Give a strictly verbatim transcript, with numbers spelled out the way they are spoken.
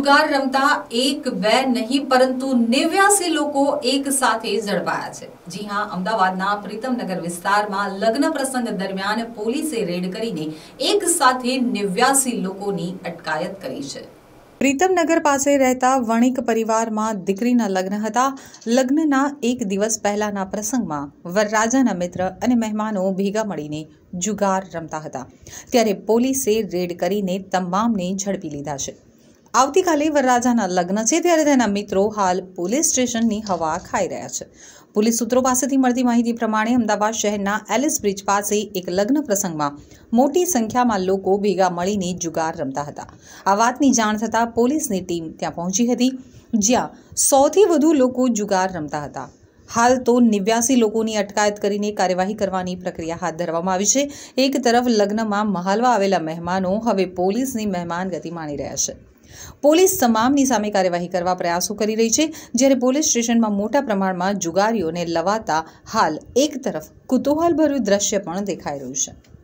जुगार रमता एक બે नहीं परंतु નેવ્યાસી લોકો એક સાથે ઝડપાયા છે। જી હા, અમદાવાદના પ્રીતમનગર વિસ્તારમાં લગ્ન પ્રસંગ દરમિયાન પોલીસે રેડ કરીને એક સાથે નેવ્યાસી લોકોની અટકાયત કરી છે। પ્રીતમનગર પાસે રહેતા વણિક પરિવારમાં દીકરીના લગ્ન હતા। લગ્નના એક દિવસ પહેલાના પ્રસંગમાં વરરાજાના મિત્ર અને મહેમાનો ભેગા મળીને જુગાર રમતા હતા, ત્યારે પોલીસે રેડ કરીને તમામને ઝડપી લીધા છે। આવતીકાલે વરરાજાના લગ્ન છે, ત્યારે તેના મિત્રો હાલ પોલીસ સ્ટેશનની હવા ખાઈ રહ્યા છે। પોલીસ સૂત્રો પાસેથી મળતી માહિતી પ્રમાણે અમદાવાદ શહેરના એલિસ બ્રિજ પાસે એક લગ્ન પ્રસંગમાં મોટી સંખ્યામાં લોકો ભેગા મળીને જુગાર રમતા હતા। આ વાતની જાણ થતાં પોલીસની ટીમ ત્યાં પહોંચી હતી, જ્યાં સૌથી વધુ લોકો જુગાર રમતા હતા। હાલ તો નેવ્યાસી લોકોની અટકાયત કરીને કાર્યવાહી કરવાની પ્રક્રિયા હાથ ધરવામાં આવી છે। એક તરફ લગ્નમાં મહાલવા આવેલા મહેમાનો હવે પોલીસની મહેમાનગતિ માણી રહ્યા છે। પોલીસ તમામની સામે કાર્યવાહી કરવા પ્રયાસો કરી રહી છે, જ્યારે પોલીસ સ્ટેશનમાં મોટા પ્રમાણમાં જુગારીઓને લવાતા હાલ એક તરફ કુતૂહલભર્યું દ્રશ્ય પણ દેખાઈ રહ્યું છે।